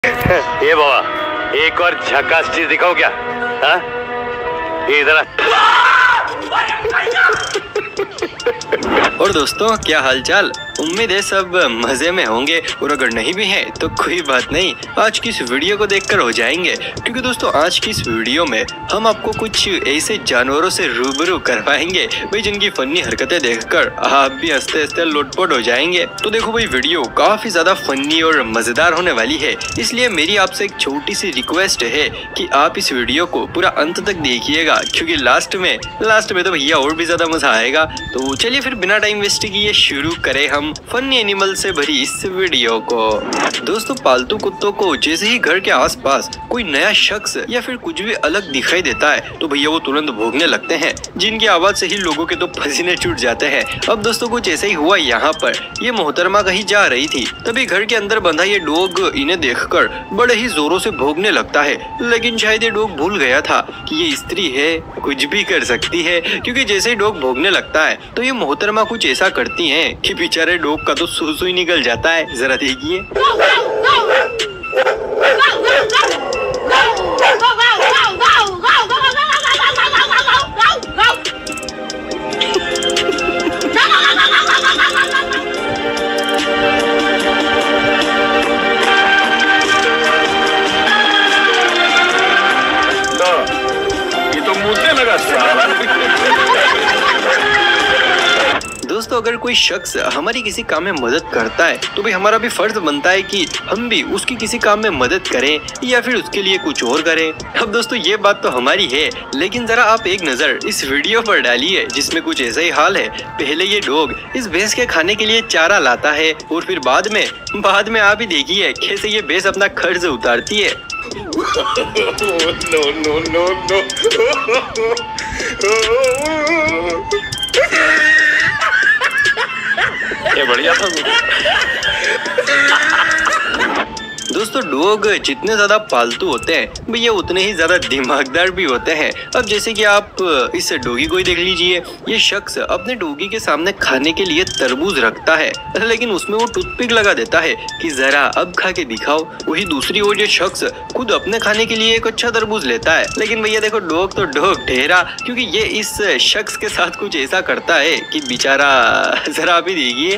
ये बाबा एक और झकास चीज दिखाओ क्या? हाँ? ये इधर और दोस्तों क्या हालचाल, उम्मीद है सब मजे में होंगे और अगर नहीं भी हैं तो कोई बात नहीं, आज की इस वीडियो को देखकर हो जाएंगे। क्योंकि दोस्तों आज की इस वीडियो में हम आपको कुछ ऐसे जानवरों से रूबरू करवाएंगे भाई जिनकी फनी हरकतें देखकर आप भी हंसते हंसते लोटपोट हो जाएंगे। तो देखो भाई वीडियो काफी ज्यादा फनी और मजेदार होने वाली है, इसलिए मेरी आपसे एक छोटी सी रिक्वेस्ट है कि आप इस वीडियो को पूरा अंत तक देखिएगा, क्योंकि लास्ट में तो भैया और भी ज्यादा मजा आएगा। तो चलिए फिर बिना टाइम वेस्ट किए शुरू करें हम फनी एनिमल से भरी इस वीडियो को। दोस्तों पालतू कुत्तों को जैसे ही घर के आसपास कोई नया शख्स या फिर कुछ भी अलग दिखाई देता है तो भैया वो तुरंत भौंकने लगते हैं, जिनकी आवाज से ही लोगों के तो पसीने छूट जाते हैं। अब दोस्तों कुछ ऐसा ही हुआ यहाँ पर। ये मोहतरमा कहीं जा रही थी, तभी घर के अंदर बंधा ये डॉग इन्हें देखकर बड़े ही जोरों से भौंकने लगता है। लेकिन शायद ये डॉग भूल गया था कि ये स्त्री है, कुछ भी कर सकती है, क्योंकि जैसे ही डॉग भौंकने लगता है तो ये मोहतरमा कुछ ऐसा करती हैं कि बेचारे डॉग का तो सूसू ही निकल जाता है। जरा देखिए। ये तो मुझे लगा दोस्तों अगर कोई शख्स हमारी किसी काम में मदद करता है तो भाई हमारा भी फर्ज बनता है कि हम भी उसकी किसी काम में मदद करें या फिर उसके लिए कुछ और करें। अब दोस्तों ये बात तो हमारी है, लेकिन जरा आप एक नजर इस वीडियो पर डालिए जिसमें कुछ ऐसा ही हाल है। पहले ये डॉग इस भैंस के खाने के लिए चारा लाता है और फिर बाद में आप ही देखिए कैसे ये भैंस अपना खर्च उतारती है। नो ये बढ़िया था। दोस्तों डॉग जितने ज्यादा पालतू होते हैं भैया उतने ही ज्यादा दिमागदार भी होते हैं। अब जैसे कि आप इस डॉगी को ही देख लीजिए, ये शख्स अपने डॉगी के सामने खाने के लिए तरबूज रखता है, लेकिन उसमें वो टूथपिक लगा देता है कि जरा अब खा के दिखाओ। वही दूसरी ओर ये शख्स खुद अपने खाने के लिए एक अच्छा तरबूज लेता है, लेकिन भैया देखो डॉग तो डॉग ठहरा, क्योंकि ये इस शख्स के साथ कुछ ऐसा करता है कि बेचारा जरा आप ही देखिए।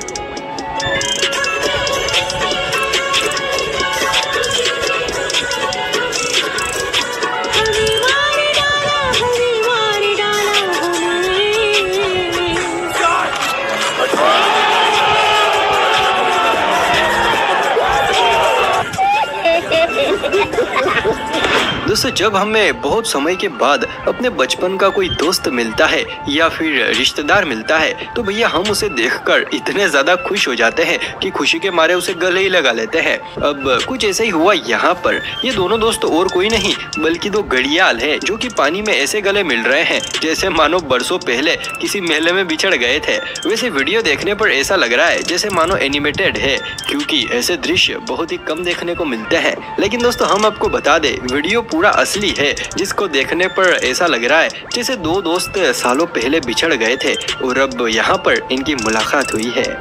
दोस्तों जब हमें बहुत समय के बाद अपने बचपन का कोई दोस्त मिलता है या फिर रिश्तेदार मिलता है तो भैया हम उसे देखकर इतने ज्यादा खुश हो जाते हैं कि खुशी के मारे उसे गले ही लगा लेते हैं। अब कुछ ऐसा ही हुआ यहाँ पर। ये दोनों दोस्त और कोई नहीं बल्कि दो घड़ियाल है जो कि पानी में ऐसे गले मिल रहे हैं जैसे मानो बरसों पहले किसी मेले में बिछड़ गए थे। वैसे वीडियो देखने पर ऐसा लग रहा है जैसे मानो एनिमेटेड है, क्योंकि ऐसे दृश्य बहुत ही कम देखने को मिलते हैं। लेकिन दोस्तों हम आपको बता दें वीडियो पूरा असली है, जिसको देखने पर ऐसा लग रहा है जैसे दो दोस्त सालों पहले बिछड़ गए थे और अब यहाँ पर इनकी मुलाकात हुई है।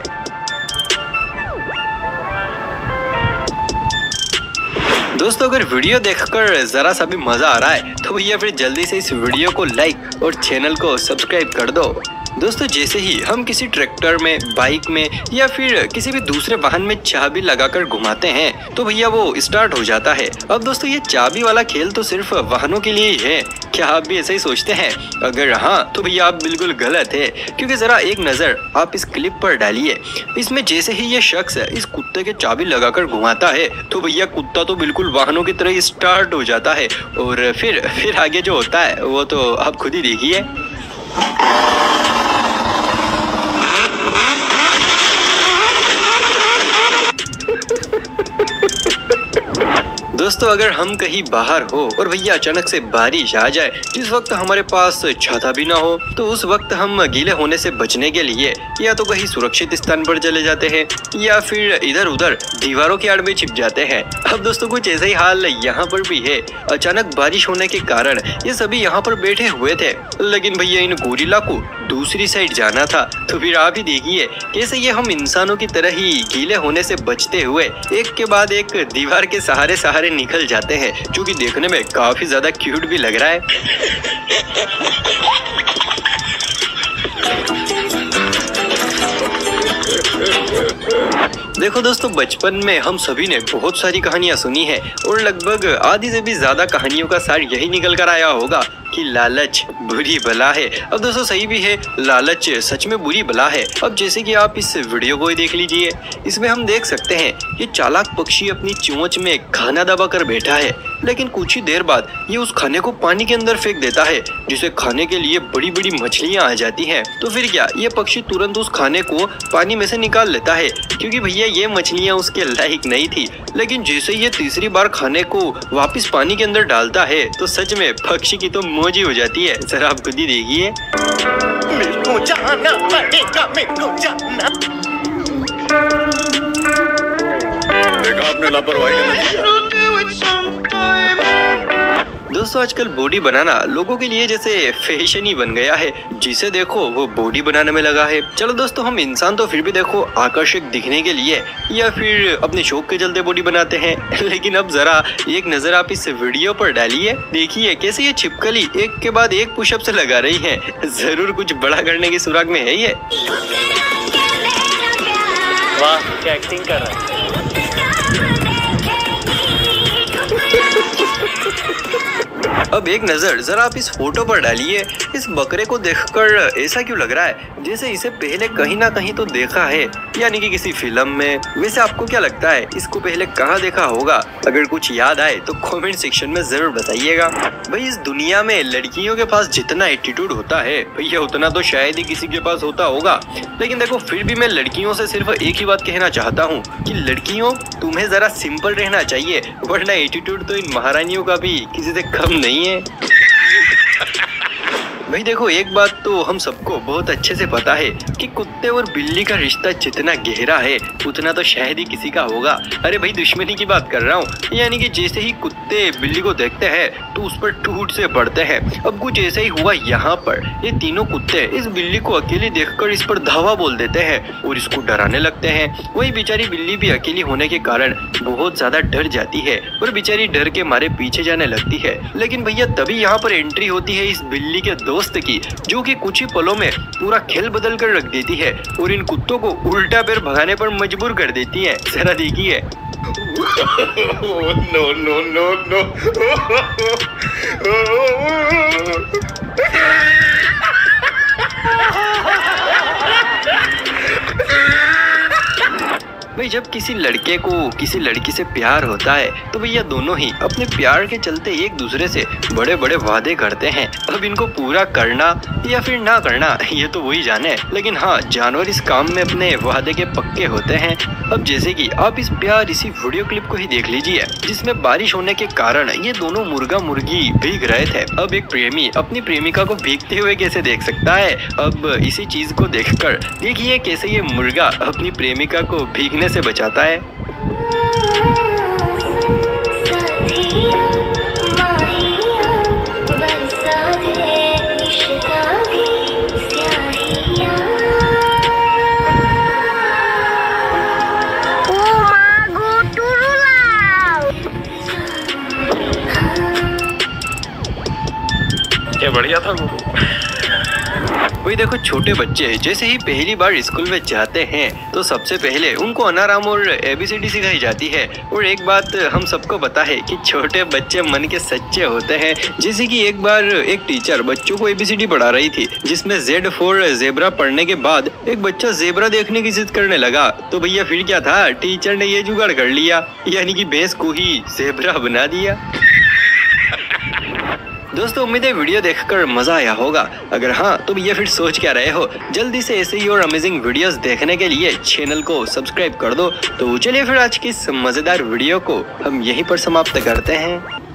दोस्तों अगर वीडियो देखकर जरा सा भी मजा आ रहा है तो भैया फिर जल्दी से इस वीडियो को लाइक और चैनल को सब्सक्राइब कर दो। दोस्तों जैसे ही हम किसी ट्रैक्टर में, बाइक में या फिर किसी भी दूसरे वाहन में चाबी लगाकर घुमाते हैं तो भैया वो स्टार्ट हो जाता है। अब दोस्तों ये चाबी वाला खेल तो सिर्फ वाहनों के लिए ही है, क्या आप भी ऐसा ही सोचते हैं? अगर हाँ तो भैया आप बिल्कुल गलत है, क्योंकि जरा एक नजर आप इस क्लिप पर डालिए। इसमें जैसे ही ये शख्स इस कुत्ते के चाबी लगाकर घुमाता है तो भैया कुत्ता तो बिल्कुल वाहनों की तरह स्टार्ट हो जाता है और फिर आगे जो होता है वो तो आप खुद ही देखिए। दोस्तों अगर हम कहीं बाहर हो और भैया अचानक से बारिश आ जाए, जिस वक्त हमारे पास छाता भी ना हो, तो उस वक्त हम गीले होने से बचने के लिए या तो कहीं सुरक्षित स्थान पर चले जाते हैं या फिर इधर उधर दीवारों की आड़ में छिप जाते हैं। अब दोस्तों कुछ ऐसा ही हाल यहाँ पर भी है। अचानक बारिश होने के कारण ये सभी यहाँ पर बैठे हुए थे, लेकिन भैया इन गोरिल्ला को दूसरी साइड जाना था। तो फिर आप ही देखिए कैसे ये हम इंसानों की तरह ही गीले होने से बचते हुए एक के बाद एक दीवार के सहारे सहारे निकल जाते हैं, जो कि देखने में काफी ज्यादा क्यूट भी लग रहा है। देखो दोस्तों, बचपन में हम सभी ने बहुत सारी कहानियां सुनी है और लगभग आधी से भी ज्यादा कहानियों का सार यही निकल कर आया होगा कि लालच बुरी बला है। अब दोस्तों सही भी है, लालच सच में बुरी बला है। अब जैसे कि आप इस वीडियो को ही देख लीजिए, इसमें हम देख सकते हैं ये चालाक पक्षी अपनी चोंच में खाना दबा कर बैठा है, लेकिन कुछ ही देर बाद ये उस खाने को पानी के अंदर फेंक देता है, जिसे खाने के लिए बड़ी बड़ी मछलियां आ जाती हैं। तो फिर क्या, ये पक्षी तुरंत उस खाने को पानी में से निकाल लेता है, क्योंकि भैया ये मछलियां उसके लायक नहीं थी। लेकिन जैसे ये तीसरी बार खाने को वापस पानी के अंदर डालता है, तो सच में पक्षी की तो मौज ही हो जाती है। जरा आप खुद ही देखिए। मेरे को जाना पड़ेगा, मेरे को जाना। देखा आपने लापरवाही। दोस्तों आजकल बॉडी बनाना लोगों के लिए जैसे फैशन ही बन गया है, जिसे देखो वो बॉडी बनाने में लगा है। चलो दोस्तों, हम इंसान तो फिर भी देखो आकर्षक दिखने के लिए या फिर अपने शौक के चलते बॉडी बनाते हैं, लेकिन अब जरा एक नजर आप इस वीडियो पर डालिए। देखिए कैसे ये छिपकली एक के बाद एक पुशअप से लगा रही है। जरूर कुछ बड़ा करने की सुराग में है ये। वाह, क्या एक्टिंग कर रहा है। अब एक नजर जरा आप इस फोटो पर डालिए। इस बकरे को देखकर ऐसा क्यों लग रहा है जैसे इसे पहले कहीं ना कहीं तो देखा है, यानी कि किसी फिल्म में। वैसे आपको क्या लगता है, इसको पहले कहाँ देखा होगा? अगर कुछ याद आए तो कमेंट सेक्शन में जरूर बताइएगा। भाई इस दुनिया में लड़कियों के पास जितना एटीट्यूड होता है भैया उतना तो शायद ही किसी के पास होता होगा। लेकिन देखो फिर भी मैं लड़कियों से सिर्फ एक ही बात कहना चाहता हूँ कि लड़कियों, तुम्हें जरा सिंपल रहना चाहिए, वरना एटीट्यूड तो इन महारानियों का भी किसी से कम नहीं है। भाई देखो, एक बात तो हम सबको बहुत अच्छे से पता है कि कुत्ते और बिल्ली का रिश्ता जितना गहरा है उतना तो शायद ही किसी का होगा। अरे भाई दुश्मनी की बात कर रहा हूँ, यानी कि जैसे ही कुत्ते बिल्ली को देखते हैं तो उस पर टूट से पड़ते हैं। अब कुछ ऐसा ही हुआ यहाँ पर। ये तीनों कुत्ते इस बिल्ली को अकेली देखकर इस पर धावा बोल देते हैं और इसको डराने लगते हैं। वही बेचारी बिल्ली भी अकेली होने के कारण बहुत ज्यादा डर जाती है और बेचारी डर के मारे पीछे जाने लगती है। लेकिन भैया तभी यहाँ पर एंट्री होती है इस बिल्ली के दोस्त की, जो कि कुछ ही पलों में पूरा खेल बदल कर रख देती है और इन कुत्तों को उल्टा पैर भगाने पर मजबूर कर देती है। जरा देखिए। No no no no. भाई जब किसी लड़के को किसी लड़की से प्यार होता है तो भैया दोनों ही अपने प्यार के चलते एक दूसरे से बड़े बड़े वादे करते हैं। अब इनको पूरा करना या फिर ना करना ये तो वही जाने, लेकिन हाँ जानवर इस काम में अपने वादे के पक्के होते हैं। अब जैसे कि आप इस इसी वीडियो क्लिप को ही देख लीजिए, जिसमें बारिश होने के कारण ये दोनों मुर्गा मुर्गी भीग रहे थे। अब एक प्रेमी अपनी प्रेमिका को भीगते हुए कैसे देख सकता है? अब इसी चीज को देखकर देखिए कैसे ये मुर्गा अपनी प्रेमिका को भीगने से बचाता है। क्या बढ़िया था गुरु। वही देखो, छोटे बच्चे जैसे ही पहली बार स्कूल में जाते हैं तो सबसे पहले उनको अनाराम और ABCD सिखाई जाती है। और एक बात हम सबको पता है कि छोटे बच्चे मन के सच्चे होते हैं। जैसे कि एक बार एक टीचर बच्चों को ABCD पढ़ा रही थी, जिसमें Z फॉर ज़ेब्रा पढ़ने के बाद एक बच्चा ज़ेब्रा देखने की जिद करने लगा। तो भैया फिर क्या था, टीचर ने ये जुगाड़ कर लिया, यानी कि भैंस को ही ज़ेब्रा बना दिया। दोस्तों उम्मीद है वीडियो देखकर मजा आया होगा। अगर हाँ तो ये फिर सोच क्या रहे हो, जल्दी से ऐसे ही और अमेजिंग वीडियोस देखने के लिए चैनल को सब्सक्राइब कर दो। तो चलिए फिर आज की इस मजेदार वीडियो को हम यहीं पर समाप्त करते हैं।